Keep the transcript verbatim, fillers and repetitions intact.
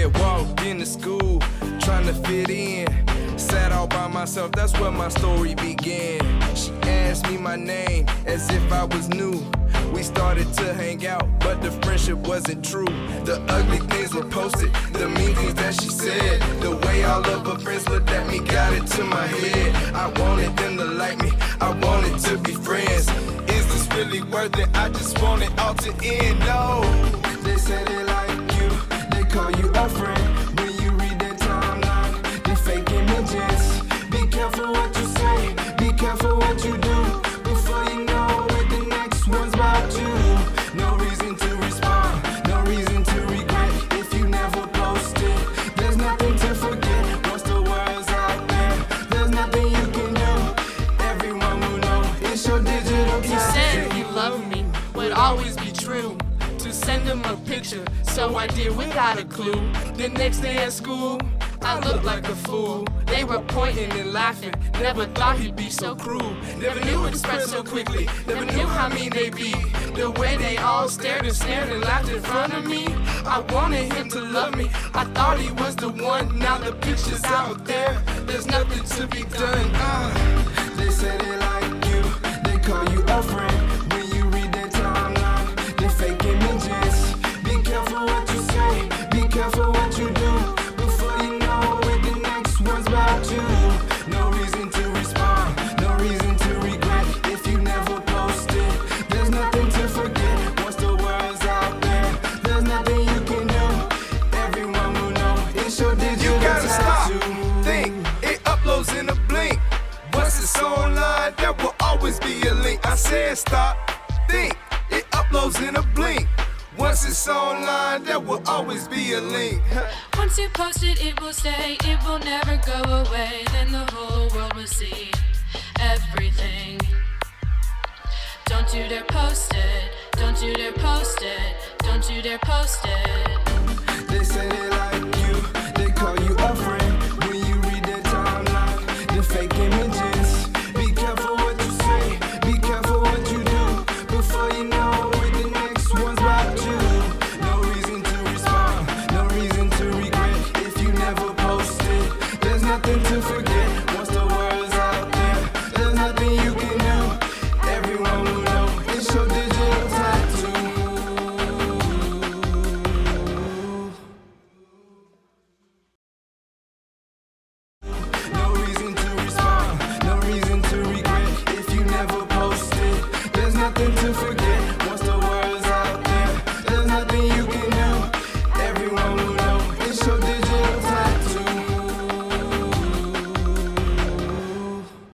kid, walked into school, trying to fit in. Sat all by myself, that's where my story began. She asked me my name as if I was new. We started to hang out, but the friendship wasn't true. The ugly things were posted, the mean things that she said. The way all of her friends looked at me got into my head. I wanted them to like me, I wanted to be friends. Is this really worth it? I just want it all to end. No, they say they like you, they call you a friend. When you read their timeline, they fake images. Be careful what you say, be careful what you do. Before you know it, the next one's about you. No reason to respond, no reason to regret. If you never post it, there's nothing to forget. Once the word's out there, there's nothing you can do. Everyone will know it's your digital He said he loved me, would always be true. To send him a picture, so I did without a clue. The next day at school, I looked like a fool. They were pointing and laughing, never thought he'd be so cruel. Never knew it spread so quickly, never knew how mean they be. The way they all stared and stared and laughed in front of me. I wanted him to love me, I thought he was the one. Now the picture's out there, there's nothing to be done. uh. They say they like you, they call you a friend. When you read their timeline, they fake images. Be careful what you say, be careful what you do. Before you know it, the next one's about you. No reason to respond, no reason to regret. If you never post it, there's nothing to forget. Once the word's out there, there's nothing you can do. Everyone will know it's your digital. You gotta stop, think, it uploads in a blink. Once it's online, there will always be a link. I said stop, think, it uploads in a blink. Once it's online, there will always be a link. Once you post it, it will stay, it will never go away. Then the whole world will see everything. Don't you dare post it, don't you dare post it, don't you dare post it. They say they like you, they call you a friend. When you read their timeline, the fake images. Be careful what you say, be careful what you do. Before you know